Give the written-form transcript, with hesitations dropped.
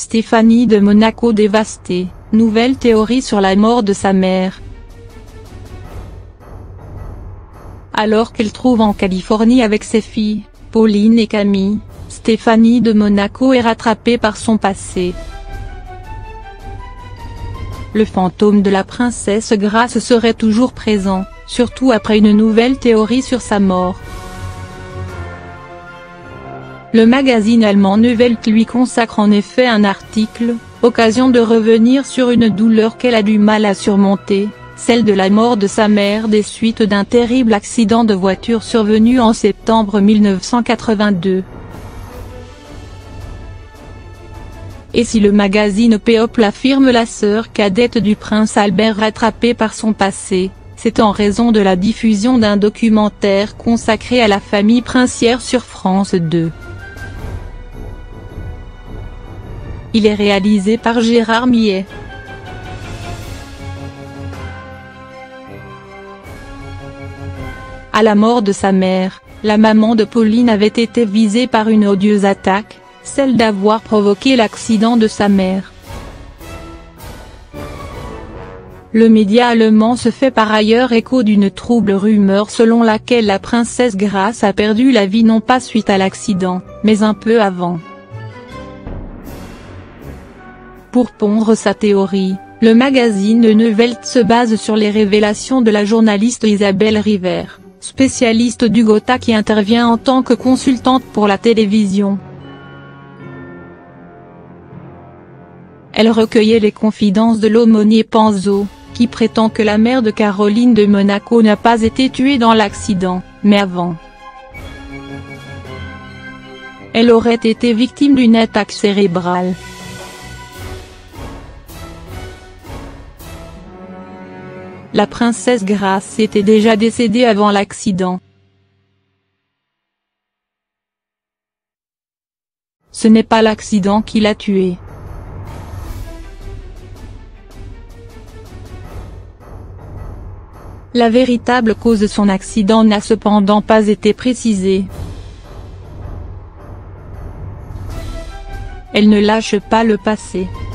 Stéphanie de Monaco dévastée, nouvelle théorie sur la mort de sa mère. Alors qu'elle trouve en Californie avec ses filles, Pauline et Camille, Stéphanie de Monaco est rattrapée par son passé. Le fantôme de la princesse Grace serait toujours présent, surtout après une nouvelle théorie sur sa mort. Le magazine allemand Neue Welt lui consacre en effet un article, occasion de revenir sur une douleur qu'elle a du mal à surmonter, celle de la mort de sa mère des suites d'un terrible accident de voiture survenu en septembre 1982. Et si le magazine People affirme la sœur cadette du prince Albert rattrapée par son passé, c'est en raison de la diffusion d'un documentaire consacré à la famille princière sur France 2. Il est réalisé par Gérard Millet. À la mort de sa mère, la maman de Pauline avait été visée par une odieuse attaque, celle d'avoir provoqué l'accident de sa mère. Le média allemand se fait par ailleurs écho d'une trouble rumeur selon laquelle la princesse Grace a perdu la vie non pas suite à l'accident, mais un peu avant. Pour pondre sa théorie, le magazine Neue Welt se base sur les révélations de la journaliste Isabelle River, spécialiste du Gotha qui intervient en tant que consultante pour la télévision. Elle recueillait les confidences de l'aumônier Panzo, qui prétend que la mère de Caroline de Monaco n'a pas été tuée dans l'accident, mais avant. Elle aurait été victime d'une attaque cérébrale. La princesse Grace était déjà décédée avant l'accident. Ce n'est pas l'accident qui l'a tuée. La véritable cause de son accident n'a cependant pas été précisée. Elle ne lâche pas le passé.